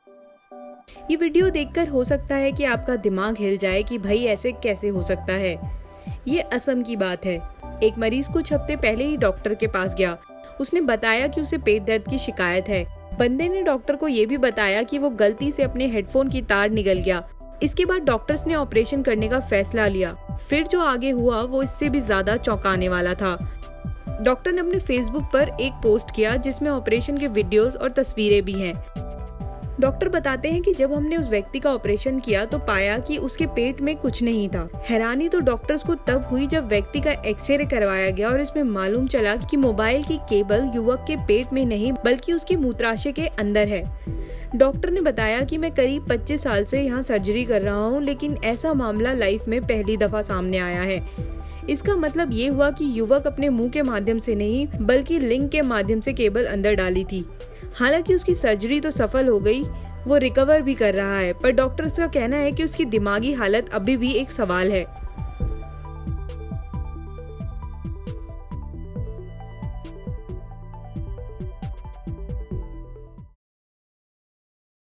ये वीडियो देखकर हो सकता है कि आपका दिमाग हिल जाए कि भाई ऐसे कैसे हो सकता है। ये असम की बात है। एक मरीज कुछ हफ्ते पहले ही डॉक्टर के पास गया। उसने बताया कि उसे पेट दर्द की शिकायत है। बंदे ने डॉक्टर को ये भी बताया कि वो गलती से अपने हेडफोन की तार निगल गया। इसके बाद डॉक्टर्स ने ऑपरेशन करने का फैसला लिया। फिर जो आगे हुआ वो इससे भी ज्यादा चौंकाने वाला था। डॉक्टर ने अपने फेसबुक पर एक पोस्ट किया जिसमें ऑपरेशन के वीडियोस और तस्वीरें भी हैं। डॉक्टर बताते हैं कि जब हमने उस व्यक्ति का ऑपरेशन किया तो पाया कि उसके पेट में कुछ नहीं था। हैरानी तो डॉक्टर्स को तब हुई जब व्यक्ति का एक्सरे करवाया गया और इसमें मालूम चला कि मोबाइल की केबल युवक के पेट में नहीं बल्कि उसके मूत्राशय के अंदर है। डॉक्टर ने बताया कि मैं करीब 25 साल से यहाँ सर्जरी कर रहा हूँ, लेकिन ऐसा मामला लाइफ में पहली दफा सामने आया है। इसका मतलब ये हुआ कि युवक अपने मुंह के माध्यम से नहीं बल्कि लिंग के माध्यम से केबल अंदर डाली थी। हालांकि उसकी सर्जरी तो सफल हो गई, वो रिकवर भी कर रहा है, पर डॉक्टर्स का कहना है कि उसकी दिमागी हालत अभी भी एक सवाल है।